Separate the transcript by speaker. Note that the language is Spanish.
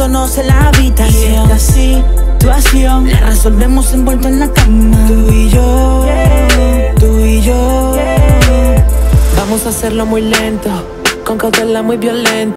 Speaker 1: quedándonos en la habitación. Y esta situación la resolvemos envuelto en la cama. Tú y yo, tú y yo.
Speaker 2: Vamos a hacerlo muy lento, con cautela muy violenta.